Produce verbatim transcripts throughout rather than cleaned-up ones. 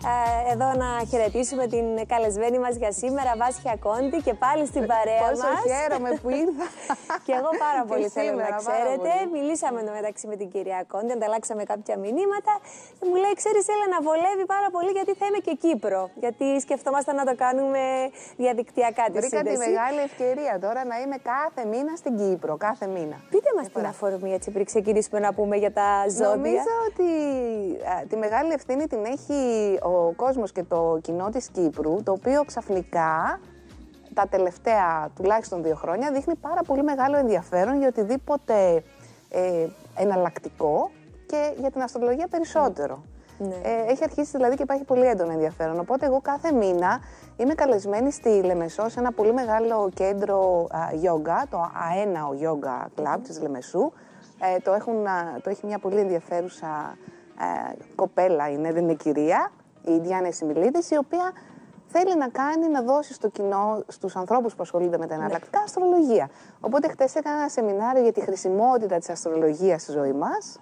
εδώ να χαιρετήσουμε την καλεσμένη μας για σήμερα, Βάσια Κόντι, και πάλι στην παρέα Πόσο μας. χαίρομαι που ήρθα. Και εγώ πάρα πολύ θέλω σήμερα, να ξέρετε. Μιλήσαμε μεταξύ με την κυρία Κόντι, ανταλλάξαμε κάποια μηνύματα και μου λέει: ξέρεις, Έλενα, βολεύει πάρα πολύ γιατί θα είμαι και Κύπρο. Γιατί σκεφτόμασταν να το κάνουμε διαδικτυακά τη σύνδεση. Βρήκα τη μεγάλη ευκαιρία τώρα να είμαι κάθε μήνα στην Κύπρο. Κάθε μήνα. Πείτε μας την αφορμή έτσι πριν ξεκινήσουμε να πούμε για τα ζώδια. Νομίζω ότι α, τη μεγάλη ευθύνη την έχει ο κόσμος και το κοινό της Κύπρου, το οποίο ξαφνικά τα τελευταία τουλάχιστον δύο χρόνια δείχνει πάρα πολύ μεγάλο ενδιαφέρον για οτιδήποτε ε, εναλλακτικό και για την αστρολογία περισσότερο. Ναι. Ε, έχει αρχίσει δηλαδή και υπάρχει πολύ έντονο ενδιαφέρον. Οπότε εγώ κάθε μήνα είμαι καλεσμένη στη Λεμεσό σε ένα πολύ μεγάλο κέντρο γιόγκα, το Αέναο Yoga Club mm. της Λεμεσού. Ε, το, έχουν, το έχει μια πολύ ενδιαφέρουσα ε, κοπέλα, είναι, δεν είναι κυρία, η Διάννα Σιμιλίδης, η οποία θέλει να κάνει, να δώσει στο κοινό, στους ανθρώπους που ασχολούνται με τα εναλλακτικά, ναι. αστρολογία. Οπότε χτες έκανα ένα σεμινάριο για τη χρησιμότητα της αστρολογίας στη ζωή μας.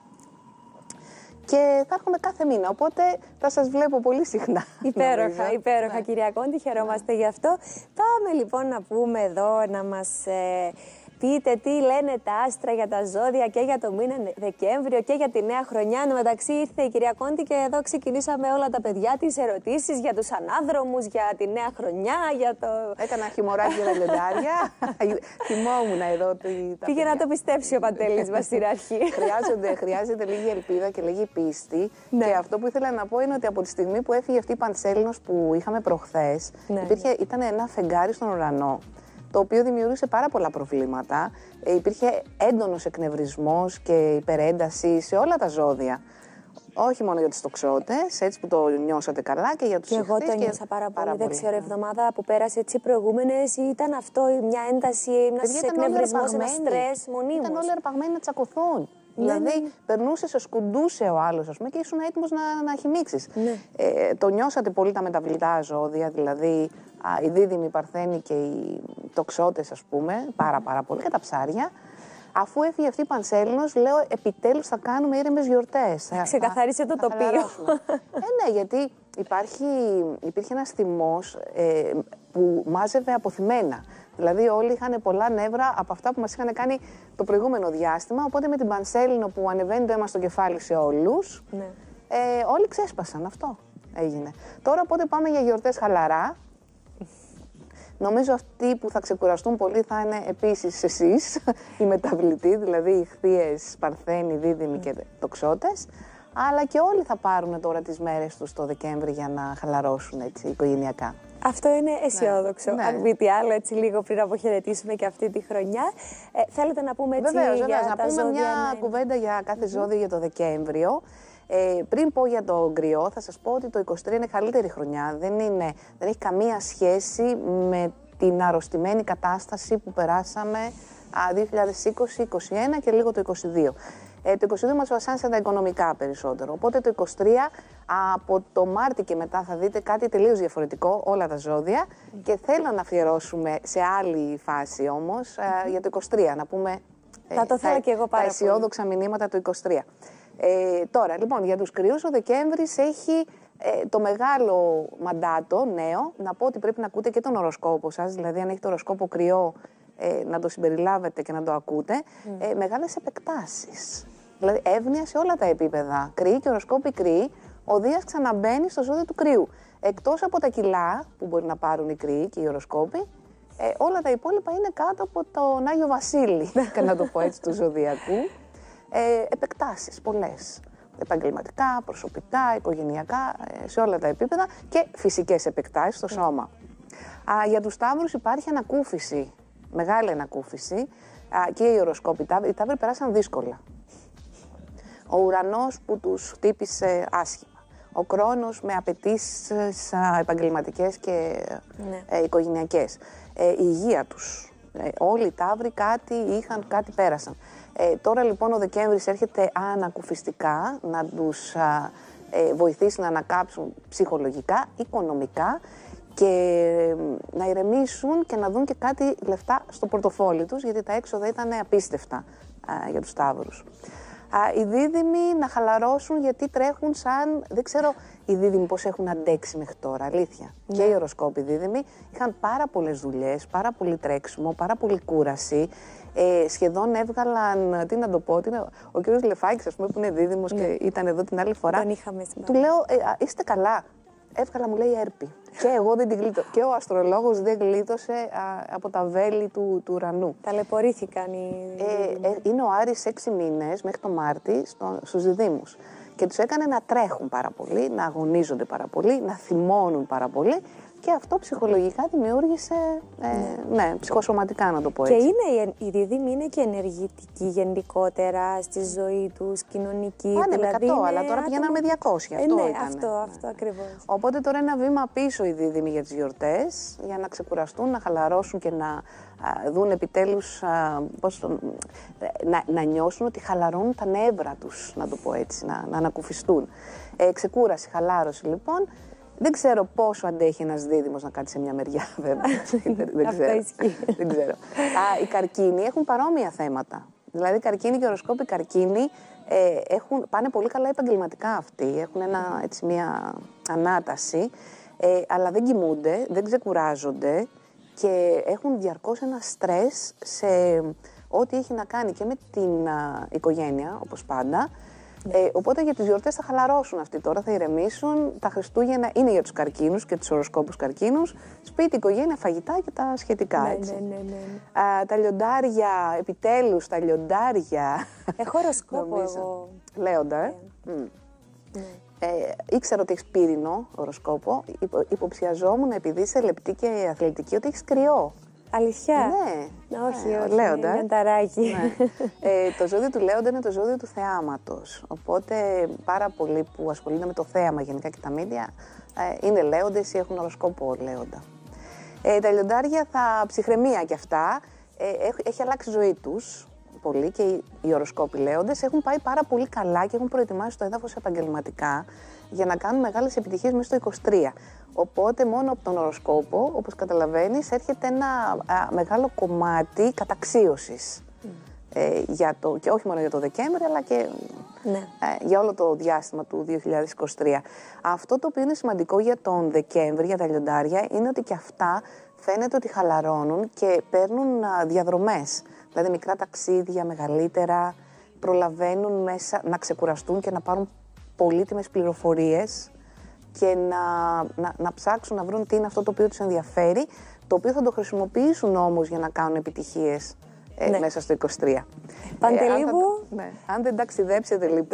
Και θα έρχομαι κάθε μήνα, οπότε θα σας βλέπω πολύ συχνά. Υπέροχα, υπέροχα, ναι. Κυρία Κόντι, χαιρόμαστε ναι. γι' αυτό. Πάμε λοιπόν να πούμε εδώ, να μας ε, πείτε τι λένε τα άστρα για τα ζώδια και για το μήνα Δεκέμβριο και για τη νέα χρονιά. Εν μεταξύ ήρθε η κυρία Κόντι και εδώ ξεκινήσαμε όλα τα παιδιά τις ερωτήσεις για τους ανάδρομους, για τη νέα χρονιά, για το... Έκανα χιμωράκι για τα λιοντάρια. Θυμόμουν εδώ τα Πήγε να το πιστέψει ο Παντέλης μας στην αρχή. Χρειάζονται, χρειάζεται λίγη ελπίδα και λίγη πίστη. Ναι. Και αυτό που ήθελα να πω είναι ότι από τη στιγμή που έφυγε αυτή η Πανσέλινος που είχαμε προχθές, ναι, υπήρχε, ναι. ήταν ένα φεγγάρι στον ουρανό, το οποίο δημιουργούσε πάρα πολλά προβλήματα. Ε, υπήρχε έντονος εκνευρισμός και υπερένταση σε όλα τα ζώδια. Όχι μόνο για τους τοξότες, έτσι που το νιώσατε καλά, και για τους ηχθείς. Και εγώ το νιώσα πάρα πολύ. Πάρα δεν πολύ. ξέρω, εβδομάδα που πέρασε έτσι προηγούμενες, ήταν αυτό μια ένταση, ένας εκνευρισμός, ένα στρες μονίμως. Ήταν όλοι αρπαγμένοι να τσακωθούν. Ναι, δηλαδή, ναι. περνούσε, σε σκουντούσε ο άλλος, ας πούμε, και ήσουν έτοιμος να, να χυμίξεις. Ναι. Ε, το νιώσατε πολύ τα μεταβλητά ζώδια, δηλαδή α, οι δίδυμοι, οι παρθένοι και οι τοξότες, ας πούμε, πάρα πάρα πολύ, και τα ψάρια. Αφού έφυγε αυτή η Πανσέλινος, λέω επιτέλους θα κάνουμε ήρεμες γιορτές. Θα ξεκαθάρισε το τοπίο. ε, ναι, γιατί υπάρχει, υπήρχε ένας θυμός ε, που μάζευε αποθυμένα. Δηλαδή όλοι είχαν πολλά νεύρα από αυτά που μας είχαν κάνει το προηγούμενο διάστημα, οπότε με την Πανσέλινο που ανεβαίνει το αίμα στο κεφάλι σε όλους, ναι. ε, όλοι ξέσπασαν, αυτό έγινε. Τώρα οπότε πάμε για γιορτές χαλαρά. Νομίζω αυτοί που θα ξεκουραστούν πολύ θα είναι επίσης εσείς, οι μεταβλητοί, δηλαδή οι ηχθείες, παρθένοι, δίδυμοι και τοξότες. Αλλά και όλοι θα πάρουν τώρα τις μέρες τους το Δεκέμβρη για να χαλαρώσουν έτσι οικογενειακά. Αυτό είναι αισιόδοξο. Ναι. Αν μη τι άλλο, έτσι λίγο πριν αποχαιρετήσουμε και αυτή τη χρονιά. Ε, θέλετε να πούμε έτσι βεβαίως, για βεβαίως, τα να πούμε ζώδια, μια ναι. κουβέντα για κάθε ζώδιο για το Δεκέμβριο. Ε, πριν πω για το γκριό, θα σας πω ότι το είκοσι τρία είναι καλύτερη χρονιά. Δεν, είναι, δεν έχει καμία σχέση με την αρρωστημένη κατάσταση που περάσαμε δύο χιλιάδες είκοσι, είκοσι ένα και λίγο το είκοσι δύο. Ε, το είκοσι δύο μας βασάνισε τα οικονομικά περισσότερο. Οπότε το είκοσι τρία από το Μάρτι και μετά θα δείτε κάτι τελείως διαφορετικό, όλα τα ζώδια. Mm. Και θέλω να αφιερώσουμε σε άλλη φάση όμως ε, για το είκοσι τρία. Να πούμε θα ε, το θέλω τα, και εγώ πάρα τα αισιόδοξα μηνύματα του είκοσι τρία. Ε, τώρα, λοιπόν, για τους κρυούς ο Δεκέμβρης έχει ε, το μεγάλο μαντάτο νέο. Να πω ότι πρέπει να ακούτε και τον οροσκόπο σας, δηλαδή αν έχει το οροσκόπο κρυό, ε, να το συμπεριλάβετε και να το ακούτε. Mm. Ε, μεγάλες επεκτάσεις. Δηλαδή εύνοια σε όλα τα επίπεδα. Κρυοί και οροσκόποι κρυοί, ο Δίας ξαναμπαίνει στο ζώδιο του κρυού. Εκτός από τα κιλά που μπορεί να πάρουν οι κρυοί και οι οροσκόποι, ε, όλα τα υπόλοιπα είναι κάτω από τον Άγιο Βασίλη, και να το πω έτσι, του ζωδιακού. Ε, επεκτάσεις πολλές. Επαγγελματικά, προσωπικά, οικογενειακά, ε, σε όλα τα επίπεδα, και φυσικές επεκτάσεις στο σώμα. Α, για τους Ταύρους υπάρχει ανακούφιση, μεγάλη ανακούφιση, α, και οι οροσκόποι. Οι Ταύροι περάσαν δύσκολα. Ο ουρανός που τους χτύπησε άσχημα. Ο Κρόνος με απαιτήσεις επαγγελματικές και ναι. ε, οικογενειακές. Ε, η υγεία τους. Ε, όλοι οι Ταύροι κάτι είχαν, κάτι πέρασαν. Ε, τώρα λοιπόν ο Δεκέμβρης έρχεται ανακουφιστικά να τους α, ε, βοηθήσει να ανακάψουν ψυχολογικά, οικονομικά και ε, να ηρεμήσουν και να δουν και κάτι λεφτά στο πορτοφόλι τους, γιατί τα έξοδα ήταν απίστευτα α, για τους Ταύρους. Α, οι δίδυμοι να χαλαρώσουν γιατί τρέχουν σαν, δεν ξέρω, οι δίδυμοι πώς έχουν αντέξει μέχρι τώρα, αλήθεια. Ναι. Και οι οροσκόποι δίδυμοι είχαν πάρα πολλές δουλειές, πάρα πολύ τρέξιμο, πάρα πολύ κούραση. Ε, σχεδόν έβγαλαν, τι να το πω, είναι, ο κύριος Λεφάκης, ας πούμε, που είναι δίδυμος, ναι, και ήταν εδώ την άλλη φορά. Τον είχαμε σήμερα. Του λέω, ε, α, είστε καλά. Έβγαλα, μου λέει, έρπη. Και εγώ δεν την γλίτωσα. Και ο αστρολόγος δεν γλίτωσε α, από τα βέλη του, του ουρανού. Ταλαιπωρήθηκαν οι. Ε, ε, είναι ο Άρης έξι μήνες μέχρι το Μάρτι στο, στους διδύμους. Και τους έκανε να τρέχουν πάρα πολύ, να αγωνίζονται πάρα πολύ, να θυμώνουν πάρα πολύ. Και αυτό ψυχολογικά δημιούργησε, ε, ναι. ναι, ψυχοσωματικά να το πω έτσι. Και είναι, οι δίδυμοι είναι και ενεργητικοί γενικότερα στη ζωή τους, κοινωνικοί. Πάνε δηλαδή με εκατό, αλλά τώρα πηγαίναμε με διακόσια. Ε, αυτό ναι, ήταν. αυτό, αυτό ακριβώς. Οπότε τώρα ένα βήμα πίσω οι δίδυμοι για τις γιορτές, για να ξεκουραστούν, να χαλαρώσουν και να α, δουν επιτέλους, α, πώς, να, να νιώσουν ότι χαλαρώνουν τα νεύρα τους, να το πω έτσι, να, να ανακουφιστούν. Ε, ξεκούραση, χαλάρωση λοιπόν. Δεν ξέρω πόσο αντέχει ένας δίδυμος να κάτσει σε μια μεριά, βέβαια. δεν, ξέρω. δεν ξέρω. Α, οι καρκίνοι έχουν παρόμοια θέματα. Δηλαδή, οι καρκίνοι και οι οροσκόποι καρκίνοι ε, έχουν, πάνε πολύ καλά επαγγελματικά αυτοί. Έχουν ένα, έτσι, μια ανάταση, ε, αλλά δεν κοιμούνται, δεν ξεκουράζονται και έχουν διαρκώς ένα στρες σε ό,τι έχει να κάνει και με την α, οικογένεια, όπως πάντα. Ε, οπότε για τις γιορτές θα χαλαρώσουν αυτοί τώρα, θα ηρεμήσουν. Τα Χριστούγεννα είναι για τους καρκίνους και τους οροσκόπους καρκίνους. Σπίτι, οικογένεια, φαγητά και τα σχετικά, ναι, έτσι. Ναι, ναι, ναι, ναι. Α, τα λιοντάρια, επιτέλους τα λιοντάρια. Έχω οροσκόπο εγώ. Λέοντα, ε. Ναι. Mm. Ναι. Ε, ήξερα ότι έχεις πύρινο οροσκόπο. Υπο, υποψιαζόμουν, επειδή είσαι λεπτή και αθλητική, ότι έχεις κρυό. Αλήθεια. Ναι. Όχι, ε, όχι. Λέοντα. Είναι ταράκι. Ναι. ε, το ζώδιο του Λέοντα είναι το ζώδιο του θεάματος. Οπότε πάρα πολλοί που ασχολούνται με το θέαμα γενικά και τα μίντια ε, είναι Λέοντες ή έχουν οροσκόπο Λέοντα. Ε, τα λιοντάρια θα ψυχραιμία κι αυτά. Ε, έχει, έχει αλλάξει η ζωή τους πολύ και οι, οι οροσκόποι Λέοντες έχουν πάει πάρα πολύ καλά και έχουν προετοιμάσει το έδαφος επαγγελματικά για να κάνουν μεγάλες επιτυχίες μέσα στο είκοσι τρία. Οπότε μόνο από τον οροσκόπο, όπως καταλαβαίνεις, έρχεται ένα α, μεγάλο κομμάτι καταξίωσης. Mm. Ε, για το, και όχι μόνο για το Δεκέμβρη, αλλά και ναι. ε, για όλο το διάστημα του δύο χιλιάδες είκοσι τρία. Αυτό το οποίο είναι σημαντικό για τον Δεκέμβρη, για τα λιοντάρια, είναι ότι και αυτά φαίνεται ότι χαλαρώνουν και παίρνουν α, διαδρομές. Δηλαδή μικρά ταξίδια, μεγαλύτερα, προλαβαίνουν μέσα να ξεκουραστούν και να πάρουν πολύτιμες πληροφορίες και να, να, να ψάξουν να βρουν τι είναι αυτό το οποίο τους ενδιαφέρει, το οποίο θα το χρησιμοποιήσουν όμως για να κάνουν επιτυχίες ε, ναι. μέσα στο είκοσι τρία. Παντελή μου. Ε, ναι. Αν δεν ταξιδέψετε λοιπόν...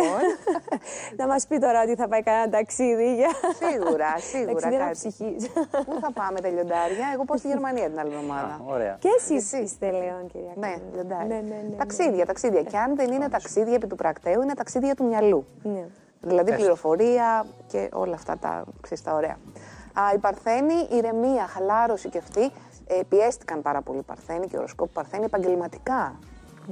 να μας πει τώρα ότι θα πάει κανένα ταξίδι για... Σίγουρα, σίγουρα. Ταξίδι ψυχής. Πού θα πάμε τα λιοντάρια, εγώ πάω στη Γερμανία την άλλη εβδομάδα. Ωραία. Και εσείς είστε Λέων, κυρία Ναι, λιοντάρια. Ναι, ναι, ναι, ναι. Ταξίδια, ταξίδια. Και αν δεν είναι ταξίδια επί του πρακτέου, είναι ταξίδια του μυαλού. Ναι. Δηλαδή πληροφορία και όλα αυτά τα, ξέρεις, τα ωραία. Α, οι Παρθένοι, ηρεμία, χαλάρωση και αυτοί ε, πιέστηκαν πάρα πολύ οι Παρθένοι και οι οροσκόποι Παρθένοι επαγγελματικά. Mm.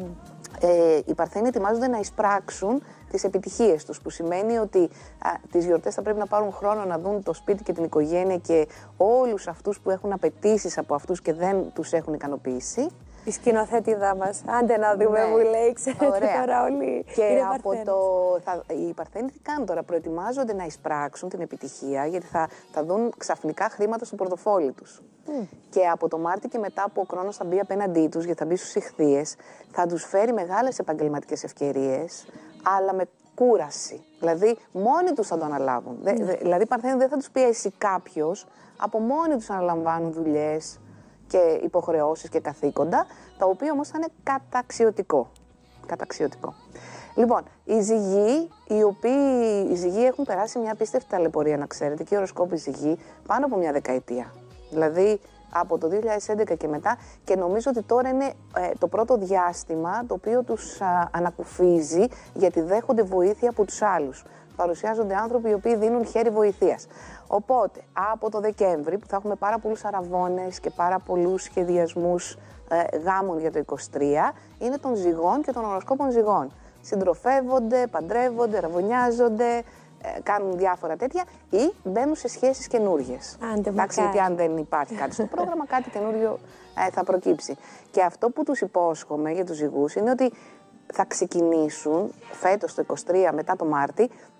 Ε, οι Παρθένοι ετοιμάζονται να εισπράξουν τις επιτυχίες τους, που σημαίνει ότι α, τις γιορτές θα πρέπει να πάρουν χρόνο να δουν το σπίτι και την οικογένεια και όλους αυτούς που έχουν απαιτήσεις από αυτούς και δεν τους έχουν ικανοποιήσει. Η σκηνοθέτηδά μας. Άντε να δούμε, ναι. Μου λέει, ξέρετε τώρα όλοι. Και είναι από Παρθένες. το. Θα, οι Παρθένοι τι κάνουν τώρα, προετοιμάζονται να εισπράξουν την επιτυχία, γιατί θα, θα δουν ξαφνικά χρήματα στο πορτοφόλι τους. Mm. Και από το Μάρτι και μετά που ο χρόνος θα μπει απέναντί τους, γιατί θα μπει στους Ιχθύες, θα τους φέρει μεγάλες επαγγελματικές ευκαιρίες, αλλά με κούραση. Δηλαδή, μόνοι τους θα το αναλάβουν. Mm. Δε, δε, δηλαδή, οι Παρθένοι δεν θα τους πιέσει κάποιος, από μόνοι τους αναλαμβάνουν δουλειές και υποχρεώσεις και καθήκοντα, τα οποία όμως θα είναι καταξιωτικό. Καταξιωτικό. Λοιπόν, οι ζυγοί, οι οποίοι οι ζυγοί έχουν περάσει μια απίστευτη ταλαιπωρία, να ξέρετε, και οι οροσκόποι ζυγοί, πάνω από μια δεκαετία. Δηλαδή, από το δύο χιλιάδες έντεκα και μετά, και νομίζω ότι τώρα είναι ε, το πρώτο διάστημα το οποίο τους α, ανακουφίζει, γιατί δέχονται βοήθεια από τους άλλους. Παρουσιάζονται άνθρωποι οι οποίοι δίνουν χέρι βοηθείας. Οπότε, από το Δεκέμβρη, που θα έχουμε πάρα πολλούς αραβώνες και πάρα πολλούς σχεδιασμούς ε, γάμων για το είκοσι τρία, είναι των ζυγών και των οροσκόπων ζυγών. Συντροφεύονται, παντρεύονται, αραβωνιάζονται, ε, κάνουν διάφορα τέτοια ή μπαίνουν σε σχέσεις καινούργιες. Εντάξει, γιατί αν δεν υπάρχει κάτι στο πρόγραμμα, κάτι καινούριο ε, θα προκύψει. Και αυτό που τους υπόσχομαι για τους ζυγούς είναι ότι θα ξεκινήσουν φέτος το είκοσι τρία, μετά το Μάρτι,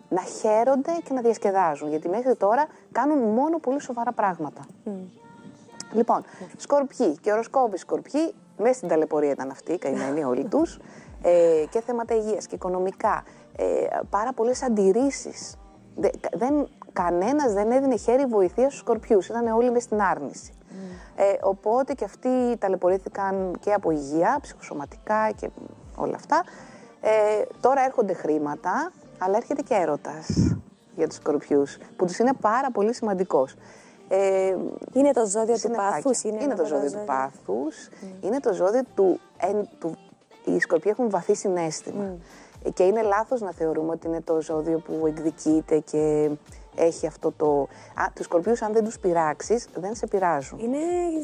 να χαίρονται και να διασκεδάζουν. Γιατί μέχρι τώρα κάνουν μόνο πολύ σοβαρά πράγματα. Mm. Λοιπόν, Σκορπιοί και οροσκόποι Σκορπιοί, μέσα στην ταλαιπωρία ήταν αυτοί, οι καημένοι όλοι τους, ε, και θέματα υγείας και οικονομικά. Ε, πάρα πολλές αντιρρήσεις. Δε, δεν, κανένας δεν έδινε χέρι βοηθείας στους Σκορπιούς, ήταν όλοι μες στην άρνηση. Mm. Ε, οπότε και αυτοί ταλαιπωρήθηκαν και από υγεία, ψυχοσωματικά και όλα αυτά. Ε, τώρα έρχονται χρήματα, αλλά έρχεται και έρωτας για τους Σκορπιούς, που τους είναι πάρα πολύ σημαντικός. Ε, είναι το ζώδιο του πάθους. Είναι, είναι το ζώδιο του πάθους. Mm. Είναι το ζώδιο του, εν, του... Οι Σκορπιοί έχουν βαθύ συναίσθημα. Mm. Και είναι λάθος να θεωρούμε ότι είναι το ζώδιο που εκδικείται και έχει αυτό το... Α, τους Σκορπιούς, αν δεν τους πειράξεις, δεν σε πειράζουν. Είναι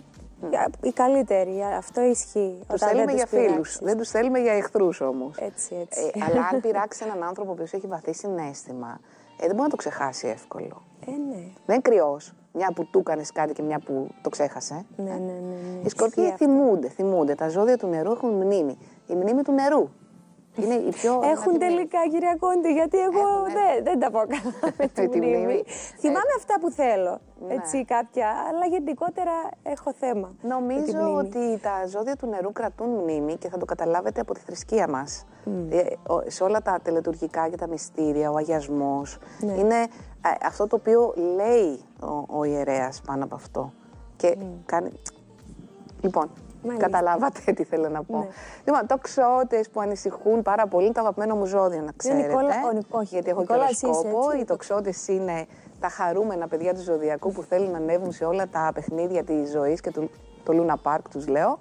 mm. οι καλύτεροι. Αυτό ισχύει. Τους θέλουμε για φίλους. Δεν τους θέλουμε για εχθρούς όμως. Έτσι, έτσι. Ε, αλλά αν πειράξει έναν άνθρωπο που έχει βαθύ συναίσθημα, ε, δεν μπορεί να το ξεχάσει εύκολο. Ε, ναι. Δεν είναι κρυός. Μια που του έκανες κάτι και μια που το ξέχασε. Ναι, ναι, ναι, ναι. Οι Σκορπιοί θυμούνται, θυμούνται. Τα ζώδια του νερού έχουν μνήμη. Η μνήμη του νερού. Είναι η πιο έχουν τελικά, κυρία Κόντι, γιατί εγώ δεν, δεν τα πω καλά με τη μνήμη. μνήμη. Θυμάμαι ε... αυτά που θέλω, ναι. έτσι κάποια, αλλά γενικότερα έχω θέμα. Νομίζω ότι τα ζώδια του νερού κρατούν μνήμη και θα το καταλάβετε από τη θρησκεία μας. Mm. Ε, σε όλα τα τελετουργικά και τα μυστήρια, ο αγιασμός, ναι. είναι ε, αυτό το οποίο λέει ο, ο ιερέας πάνω από αυτό. Και mm. κάνει... Λοιπόν, μάλιστα. Καταλάβατε τι θέλω να πω. Ναι. Λοιπόν, τοξότες που ανησυχούν πάρα πολύ, το αγαπημένο μου ζώδιο, να ξέρετε. Νικόλα, ο, όχι, γιατί έχω και οροσκόπο. Οι τοξότες είναι τα χαρούμενα παιδιά του ζωδιακού που θέλουν να ανέβουν σε όλα τα παιχνίδια της ζωής και το, το Luna Park, τους λέω.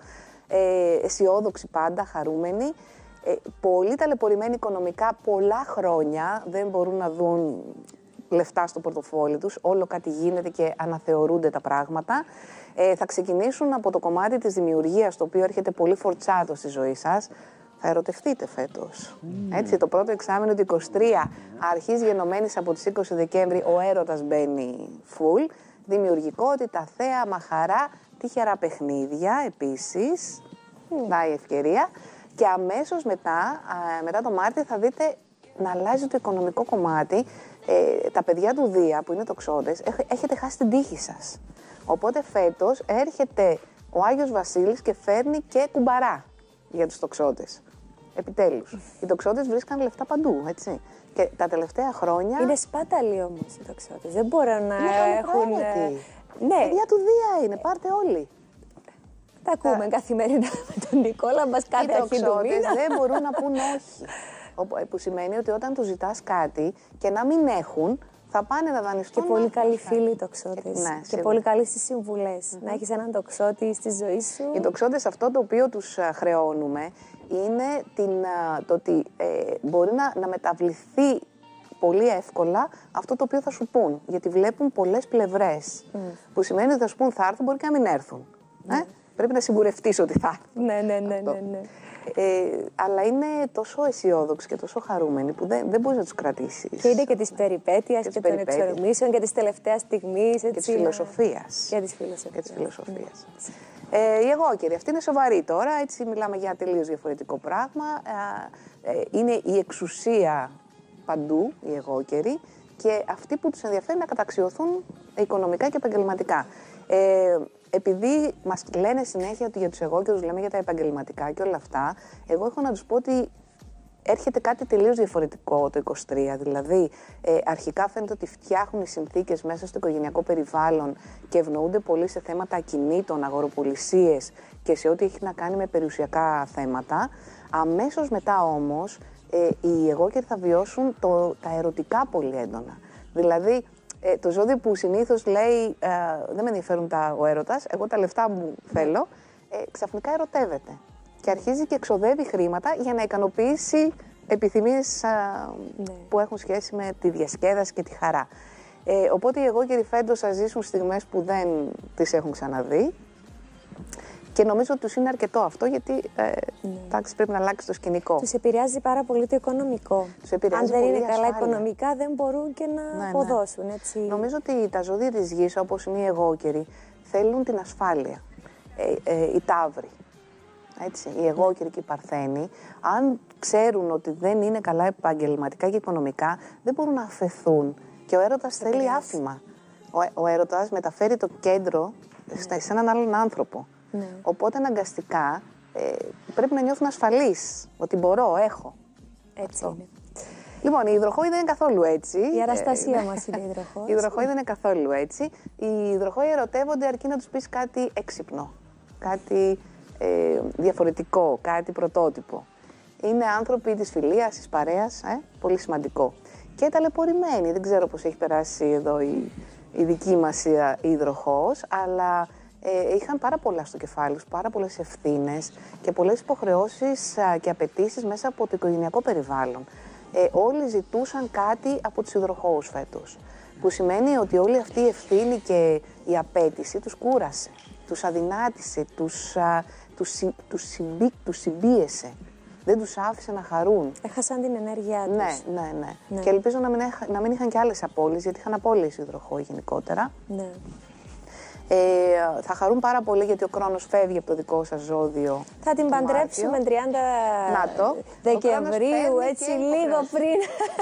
Ε, αισιόδοξοι πάντα, χαρούμενοι. Ε, πολύ ταλαιπωρημένοι οικονομικά πολλά χρόνια, δεν μπορούν να δουν λεφτά στο πορτοφόλι τους, όλο κάτι γίνεται και αναθεωρούνται τα πράγματα. Ε, θα ξεκινήσουν από το κομμάτι της δημιουργίας, το οποίο έρχεται πολύ φορτσάτο στη ζωή σας. Θα ερωτευτείτε φέτος. Mm. Έτσι, το πρώτο εξάμηνο του είκοσι τρία, αρχής γενομένης από τις είκοσι Δεκέμβρη, ο έρωτας μπαίνει full. Δημιουργικότητα, θέαμα, χαρά, τυχερά παιχνίδια επίσης. Να η ευκαιρία. Και αμέσως μετά, μετά το Μάρτιο, θα δείτε να αλλάζει το οικονομικό κομμάτι. Ε, τα παιδιά του Δία, που είναι τοξότες, έχετε χάσει την τύχη σας. Οπότε φέτος έρχεται ο Άγιος Βασίλης και φέρνει και κουμπαρά για τους τοξότες. Επιτέλους. Οι τοξότες βρίσκαν λεφτά παντού, έτσι. Και τα τελευταία χρόνια... Είναι σπάταλοι όμως οι τοξότες. Δεν μπορούν να είναι έχουν... Ναι. Παιδιά του Δία είναι, πάρτε όλοι. Τα ακούμε τα... καθημερινά με τον Νικόλα μας κάθε αρχή του μήνα. Δεν μπορούν να πούν όχι. Που σημαίνει ότι όταν τους ζητάς κάτι και να μην έχουν, θα πάνε να δανειστούν. Και πολύ καλοί φίλοι οι τοξότες. Ναι, και σίγουρα. πολύ καλοί στις συμβουλές. Mm-hmm. Να έχεις έναν τοξότη στη ζωή σου. Οι τοξότες, αυτό το οποίο τους χρεώνουμε είναι την, το ότι ε, μπορεί να, να μεταβληθεί πολύ εύκολα αυτό το οποίο θα σου πούν. Γιατί βλέπουν πολλές πλευρές. Mm. Που σημαίνει ότι θα σου πούν θα έρθουν, μπορεί και να μην έρθουν. Mm. Ε? Πρέπει να σιγουρευτείς ότι θα έρθουν. Ναι, ναι, ναι, ναι, ναι. Ε, αλλά είναι τόσο αισιόδοξοι και τόσο χαρούμενοι που δεν, δεν μπορείς να τους κρατήσεις. Και είναι και της περιπέτειας και, και των εξορμήσεων και της τελευταίας στιγμής. Και της φιλοσοφίας. Και της φιλοσοφίας. Και της φιλοσοφίας. Mm. Ε, η εγώκερη, αυτή είναι σοβαρή τώρα, έτσι μιλάμε για τελείως διαφορετικό πράγμα. Ε, ε, είναι η εξουσία παντού, η εγώκερη, και αυτοί που τους ενδιαφέρει να καταξιωθούν οικονομικά και επαγγελματικά. Ε, Επειδή μας λένε συνέχεια ότι για τους εγώκερους λέμε για τα επαγγελματικά και όλα αυτά, εγώ έχω να τους πω ότι έρχεται κάτι τελείως διαφορετικό το είκοσι τρία. Δηλαδή, ε, αρχικά φαίνεται ότι φτιάχνουν οι συνθήκες μέσα στο οικογενειακό περιβάλλον και ευνοούνται πολύ σε θέματα ακινήτων, αγοροπολισίες και σε ό,τι έχει να κάνει με περιουσιακά θέματα. Αμέσως μετά όμως, ε, οι εγώκεροι θα βιώσουν το, τα ερωτικά πολύ έντονα. Δηλαδή, Ε, το ζώδιο που συνήθως λέει ε, δεν με ενδιαφέρουν τα, ο έρωτας, εγώ τα λεφτά μου θέλω, ε, ξαφνικά ερωτεύεται. Και αρχίζει και εξοδεύει χρήματα για να ικανοποιήσει επιθυμίες ε, ναι. που έχουν σχέση με τη διασκέδαση και τη χαρά. Ε, οπότε οι εγώκεροι φέτος θα ζήσουν στιγμές που δεν τις έχουν ξαναδεί. Και νομίζω ότι τους είναι αρκετό αυτό, γιατί ε, ναι. τάξη, πρέπει να αλλάξει το σκηνικό. Τους επηρεάζει πάρα πολύ το οικονομικό. Τους επηρεάζει Αν δεν πολύ είναι καλά ασφάλεια. Οικονομικά, δεν μπορούν και να ναι, αποδώσουν. Ναι. Έτσι. Νομίζω ότι τα ζώδια της γης, όπως είναι οι εγώκεροι, θέλουν την ασφάλεια. Ε, ε, οι ταύροι, έτσι, οι εγώκεροι και οι παρθένοι, αν ξέρουν ότι δεν είναι καλά επαγγελματικά και οικονομικά, δεν μπορούν να αφεθούν. Και ο έρωτας θέλει άφημα. Ο, ο έρωτας μεταφέρει το κέντρο ναι. σε έναν άλλον άνθρωπο. Ναι. Οπότε αναγκαστικά ε, πρέπει να νιώθουν ασφαλείς. Ότι μπορώ, έχω. Έτσι είναι. Λοιπόν, η υδροχόη δεν είναι καθόλου έτσι. Η Αναστασία μας είναι η υδροχόη. Η υδροχόη δεν είναι καθόλου έτσι. Οι υδροχόοι ερωτεύονται αρκεί να τους πεις κάτι έξυπνο. Κάτι ε, διαφορετικό, κάτι πρωτότυπο. Είναι άνθρωποι της φιλίας, της παρέας, ε, πολύ σημαντικό. Και ταλαιπωρημένοι. Δεν ξέρω πώς έχει περάσει εδώ η, η δική μας η υδροχόος, αλλά ε, είχαν πάρα πολλά στο κεφάλι τους, πάρα πολλές ευθύνες και πολλές υποχρεώσεις α, και απαιτήσεις μέσα από το οικογενειακό περιβάλλον. Ε, όλοι ζητούσαν κάτι από τους υδροχόους φέτος. Που σημαίνει ότι όλη αυτή η ευθύνη και η απέτηση τους κούρασε, τους αδυνάτησε, τους, α, τους, τους, συμπί, τους συμπίεσε. Δεν τους άφησε να χαρούν. Έχασαν την ενέργειά τους. Ναι, ναι, ναι. ναι. Και ελπίζω να μην, έχ, να μην είχαν και άλλες απώλειες, γιατί είχαν απώλειες οι υδροχόοι γενικότερα. Ναι. Ε, θα χαρούν πάρα πολύ γιατί ο Κρόνος φεύγει από το δικό σας ζώδιο. Θα την παντρέψουμε τριάντα Δεκεμβρίου, έτσι λίγο πριν.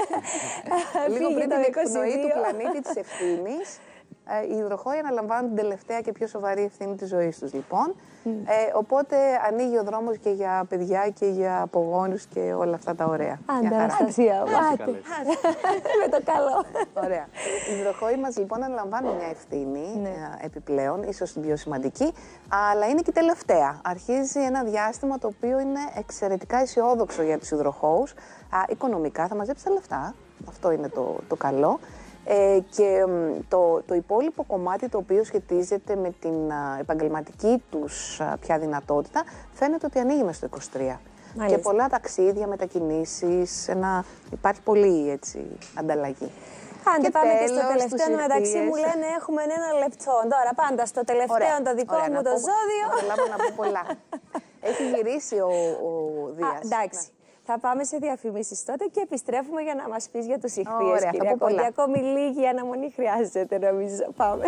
Λίγο πριν την εκπνοή του πλανήτη της ευθύνης. Οι υδροχόοι αναλαμβάνουν την τελευταία και πιο σοβαρή ευθύνη της ζωής τους, λοιπόν. Mm. Ε, οπότε ανοίγει ο δρόμος και για παιδιά και για απογόνους και όλα αυτά τα ωραία. Άντε, Αναστασία, πάτε. Με το καλό. Ωραία. Οι υδροχόοι μας, λοιπόν, αναλαμβάνουν μια ευθύνη ναι. επιπλέον, ίσως την πιο σημαντική, αλλά είναι και η τελευταία. Αρχίζει ένα διάστημα το οποίο είναι εξαιρετικά αισιόδοξο για τους υδροχόους. Α, οικονομικά θα μαζέψει τα λεφτά. Αυτό είναι το, το καλό. Ε, και το, το υπόλοιπο κομμάτι το οποίο σχετίζεται με την α, επαγγελματική τους α, πια δυνατότητα φαίνεται ότι ανοίγει μες στο είκοσι τρία. Μάλιστα. Και πολλά ταξίδια, μετακινήσεις, ένα, υπάρχει πολύ έτσι, ανταλλαγή. Άντε, και πάμε τέλος, και στο τελευταίο. Μεταξύ μου λένε έχουμε ένα λεπτό. Τώρα πάντα στο τελευταίο, ωραία, το δικό ωραία, μου το πω, ζώδιο. Θέλω να πω πολλά. Έχει γυρίσει ο, ο Δίας. Α, εντάξει. Ναι. Θα πάμε σε διαφημίσεις τότε και επιστρέφουμε για να μας πεις για τους ηχθείες, κυρία Κόντι. Ακόμη λίγη αναμονή χρειάζεται, νομίζω. Πάμε.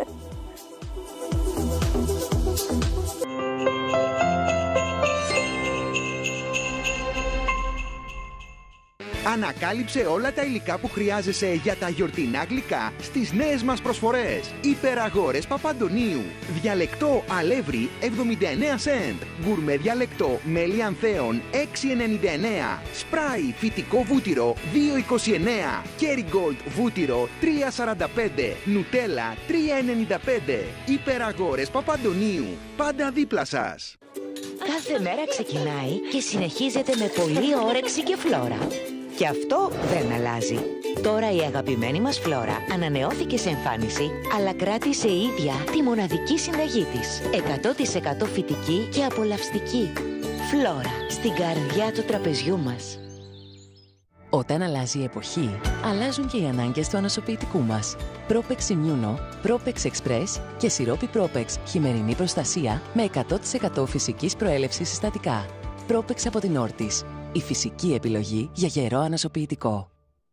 Ανακάλυψε όλα τα υλικά που χρειάζεσαι για τα γιορτινά γλυκά στις νέες μας προσφορές. Υπεραγόρες Παπαντονίου. Διαλεκτό αλεύρι εβδομήντα εννέα σεντ. Γκουρμέ διαλεκτό μέλι ανθέων έξι ενενήντα εννέα. Σπράι φυτικό βούτυρο δύο είκοσι εννέα. Κέριγκολτ βούτυρο τρία σαράντα πέντε. Νουτέλα τρία ενενήντα πέντε. Υπεραγόρες Παπαντονίου. Πάντα δίπλα σας. Κάθε μέρα ξεκινάει και συνεχίζεται με πολλή όρεξη και φλόρα. Και αυτό δεν αλλάζει. Τώρα η αγαπημένη μας φλόρα ανανεώθηκε σε εμφάνιση, αλλά κράτησε η ίδια τη μοναδική συνταγή της. εκατό τοις εκατό φυτική και απολαυστική. Φλόρα, στην καρδιά του τραπεζιού μας. Όταν αλλάζει η εποχή, αλλάζουν και οι ανάγκες του ανοσοποιητικού μας. Propex Immuno, Propex Express και σιρόπι Propex χειμερινή προστασία με εκατό τοις εκατό φυσικής προέλευσης συστατικά. Propex από την Όρτις. Η φυσική επιλογή για γερό ανοσοποιητικό.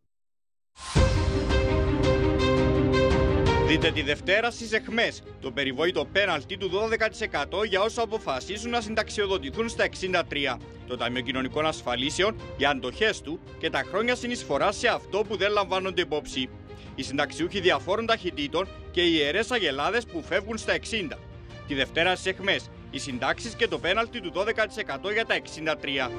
Δείτε τη Δευτέρα στις αιχμές το περιβόητο πέναλτι του δώδεκα τοις εκατό για όσους αποφασίσουν να συνταξιοδοτηθούν στα εξήντα τρία. Το Ταμείο Κοινωνικών Ασφαλίσεων για αντοχές του και τα χρόνια συνεισφορά σε αυτό που δεν λαμβάνονται υπόψη. Οι συνταξιούχοι διαφόρων ταχυτήτων και οι ιερές αγελάδες που φεύγουν στα εξήντα. Τη Δευτέρα στις αιχμές οι συντάξεις και το πέναλτι του δώδεκα τοις εκατό για τα εξήντα τρία.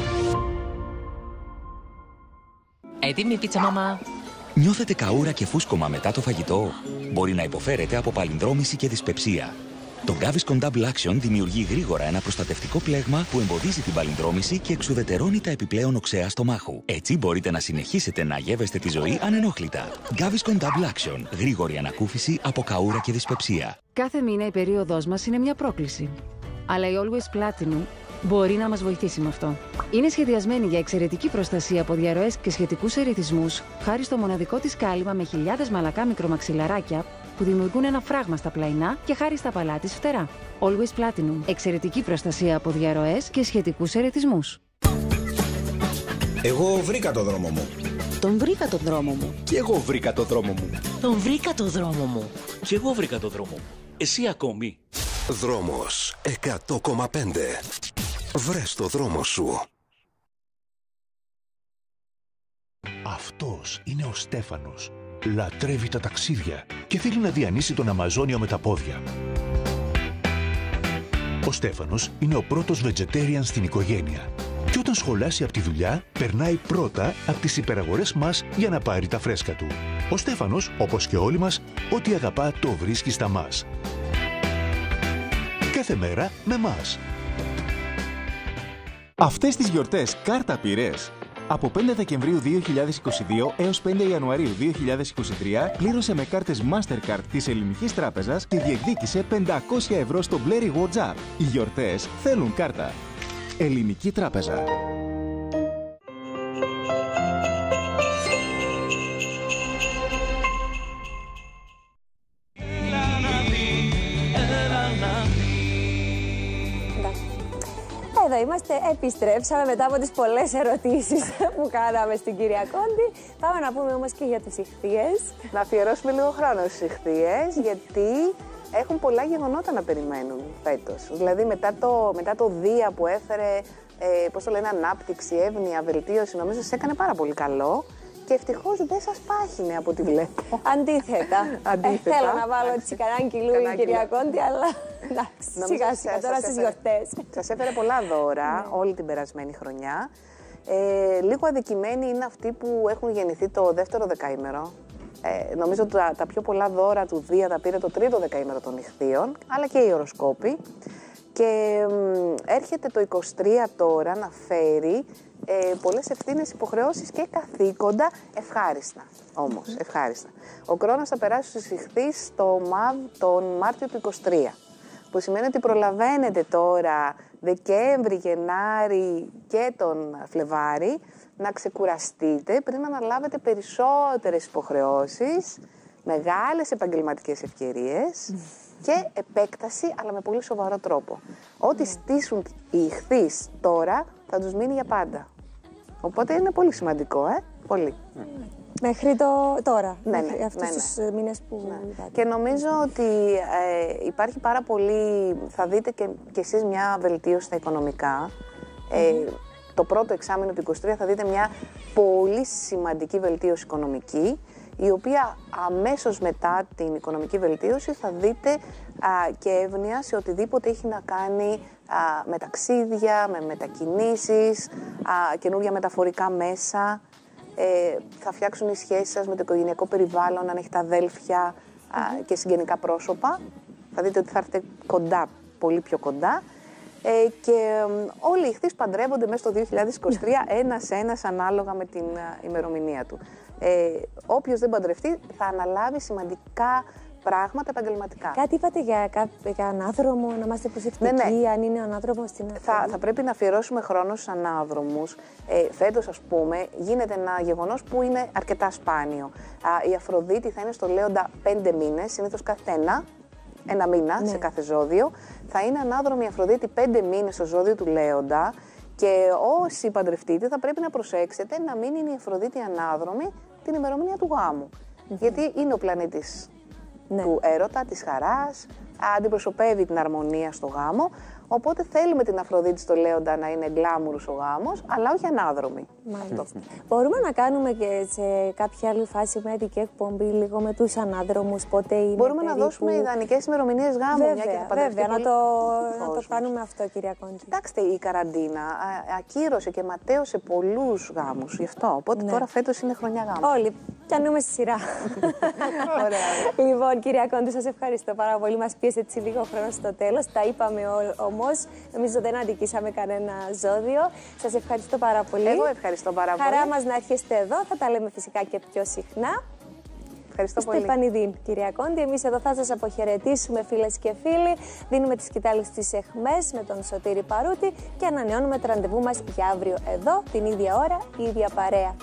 Έτοιμη πίτσα, μαμά. Νιώθετε καούρα και φούσκωμα μετά το φαγητό? Μπορεί να υποφέρετε από παλινδρόμηση και δυσπεψία. Το Gaviscon Double Action δημιουργεί γρήγορα ένα προστατευτικό πλέγμα που εμποδίζει την παλινδρόμηση και εξουδετερώνει τα επιπλέον οξέα στομάχου. Έτσι μπορείτε να συνεχίσετε να γεύεστε τη ζωή ανενόχλητα. Gaviscon Double Action. Γρήγορη ανακούφιση από καούρα και δυσπεψία. Κάθε μήνα η περίοδός μας είναι μια πρόκληση. Αλλά η Always Platinum μπορεί να μας βοηθήσει με αυτό. Είναι σχεδιασμένη για εξαιρετική προστασία από διαρροές και σχετικούς ερεθισμούς, χάρη στο μοναδικό της κάλυμα με χιλιάδες μαλακά μικρομαξιλαράκια που δημιουργούν ένα φράγμα στα πλαϊνά και χάρη στα παλά της φτερά. Always Platinum. Εξαιρετική προστασία από διαρροές και σχετικούς ερεθισμούς. Εγώ βρήκα το δρόμο μου. Τον βρήκα το δρόμο μου. Και εγώ βρήκα το δρόμο μου. Τον βρήκα το δρόμο μου. Και εγώ βρήκα το δρόμο μου. Εσύ ακόμη. Δρόμος εκατό κόμμα πέντε. Βρες το δρόμο σου. Αυτός είναι ο Στέφανος. Λατρεύει τα ταξίδια και θέλει να διανύσει τον Αμαζόνιο με τα πόδια. Ο Στέφανος είναι ο πρώτος vegetarian στην οικογένεια. Και όταν σχολάσει από τη δουλειά, περνάει πρώτα από τις υπεραγορές μας για να πάρει τα φρέσκα του. Ο Στέφανος, όπως και όλοι μας, ό,τι αγαπά το βρίσκει στα μας. Κάθε μέρα με μας. Αυτές τις γιορτές κάρτα πήρες. Από πέντε Δεκεμβρίου δύο χιλιάδες είκοσι δύο έως πέντε Ιανουαρίου δύο χιλιάδες είκοσι τρία πλήρωσε με κάρτες Mastercard της Ελληνικής Τράπεζας και διεκδίκησε πεντακόσια ευρώ στο Blair Rewards App. Οι γιορτές θέλουν κάρτα. Ελληνική Τράπεζα. Εδώ είμαστε, επιστρέψαμε μετά από τις πολλές ερωτήσεις που κάναμε στην κυρία Κόντι. Πάμε να πούμε όμως και για τις ιχθύες. Να αφιερώσουμε λίγο χρόνο στις ιχθύες, γιατί έχουν πολλά γεγονότα να περιμένουν φέτος. Δηλαδή μετά το, μετά το Δία που έφερε, ε, πώς το λένε, ανάπτυξη, εύνοια, βελτίωση, νομίζω σε έκανε πάρα πολύ καλό. Και ευτυχώς δεν σας πάχινε από ό,τι βλέπω. Αντίθετα. Αντίθετα. Ε, θέλω να βάλω έτσι κανέναν κιλούι, κυρία Κόντι, αλλά εντάξει, σιγά σιγά τώρα στις γιορτές. Σας έφερε πολλά δώρα όλη την περασμένη χρονιά. Ε, λίγο αδικημένοι είναι αυτοί που έχουν γεννηθεί το δεύτερο δεκαήμερο. Ε, νομίζω ότι τα, τα πιο πολλά δώρα του Δία τα πήρε το τρίτο δεκαήμερο των ιχθύων, αλλά και οι οροσκόποι. Και μ, έρχεται το είκοσι τρία τώρα να φέρει ε, πολλές ευθύνες, υποχρεώσεις και καθήκοντα ευχάριστα. Όμως, ευχάριστα. Ο χρόνος θα περάσει στους ιχθύς το ΜΑΒ τον Μάρτιο του είκοσι τρία, που σημαίνει ότι προλαβαίνετε τώρα Δεκέμβρη, Γενάρη και τον Φλεβάρη να ξεκουραστείτε πριν αναλάβετε περισσότερες υποχρεώσεις, μεγάλες επαγγελματικές ευκαιρίες και επέκταση, αλλά με πολύ σοβαρό τρόπο. Ό,τι στήσουν οι ιχθύς τώρα θα τους μείνει για πάντα. Οπότε είναι πολύ σημαντικό, ε, πολύ. Μέχρι το τώρα, ναι, μέχρι ναι, αυτούς ναι, ναι. τους μήνες που Ναι. είπατε. Και νομίζω ότι ε, υπάρχει πάρα πολύ, θα δείτε και, και εσείς μια βελτίωση στα οικονομικά. Ε, mm-hmm. Το πρώτο εξάμηνο του είκοσι τρία θα δείτε μια πολύ σημαντική βελτίωση οικονομική, η οποία αμέσως μετά την οικονομική βελτίωση θα δείτε α, και εύνοια σε οτιδήποτε έχει να κάνει α, με ταξίδια, με μετακινήσεις, α, καινούργια μεταφορικά μέσα. Ε, θα φτιάξουν οι σχέσεις σας με το οικογενειακό περιβάλλον, αν έχετε αδέλφια α, και συγγενικά πρόσωπα. Θα δείτε ότι θα έρθετε κοντά, πολύ πιο κοντά. Ε, και ε, όλοι οι ιχθύς παντρεύονται μέσα στο δύο χιλιάδες είκοσι τρία, ένας-ένας ανάλογα με την α, ημερομηνία του. Ε, όποιος δεν παντρευτεί θα αναλάβει σημαντικά πράγματα επαγγελματικά. Κάτι είπατε για, για ανάδρομο, να είμαστε προσεκτικοί, ναι, ναι. αν είναι ο ανάδρομος στην θα, θα πρέπει να αφιερώσουμε χρόνο στους ανάδρομους. Ε, φέτος, ας πούμε, γίνεται ένα γεγονός που είναι αρκετά σπάνιο. Α, η Αφροδίτη θα είναι στο Λέοντα πέντε μήνες, συνήθως καθένα, ένα μήνα, ναι, σε κάθε ζώδιο. Θα είναι ανάδρομη η Αφροδίτη πέντε μήνες στο ζώδιο του Λέοντα. Και όσοι παντρευτείτε θα πρέπει να προσέξετε να μην είναι η Αφροδίτη ανάδρομη την ημερομηνία του γάμου. Mm-hmm. Γιατί είναι ο πλανήτης, ναι, του έρωτα, της χαράς, αντιπροσωπεύει την αρμονία στο γάμο. Οπότε θέλουμε την Αφροδίτη στο Λέοντα να είναι γκλάμουρος ο γάμος, αλλά όχι ανάδρομη. Μάλιστα. Μπορούμε να κάνουμε και σε κάποια άλλη φάση με ειδική εκπομπή λίγο με τους ανάδρομους, πότε είναι. Μπορούμε περίπου... να δώσουμε ιδανικές ημερομηνίες γάμου. Βέβαια, μια και θα βέβαια, πολύ... να, το, να το κάνουμε αυτό, κυρία Κόντι. Κοιτάξτε, η καραντίνα α, ακύρωσε και ματέωσε πολλούς γάμους γι' αυτό. Οπότε ναι, τώρα φέτος είναι χρονιά γάμου. Όλοι, πιανούμε στη σειρά. Ωραία. Λοιπόν, κυρία Κόντι, σας ευχαριστώ πάρα πολύ. Μας πίεσε έτσι λίγο χρόνο στο τέλος. Τα είπαμε όμως. Νομίζω δεν αδικήσαμε κανένα ζώδιο. Σας ευχαριστώ πάρα πολύ. Εγώ ευχαριστώ πάρα πολύ. Χαρά μας να έρχεστε εδώ. Θα τα λέμε φυσικά και πιο συχνά. Ευχαριστώ πολύ. Στεφανιδίν, κυρία Κόντι. Εμείς εδώ θα σας αποχαιρετήσουμε, φίλες και φίλοι. Δίνουμε τις σκητάλες στις αιχμές με τον Σωτήρη Παρούτη και ανανεώνουμε το ραντεβού μας για αύριο εδώ, την ίδια ώρα, η ίδια παρέα.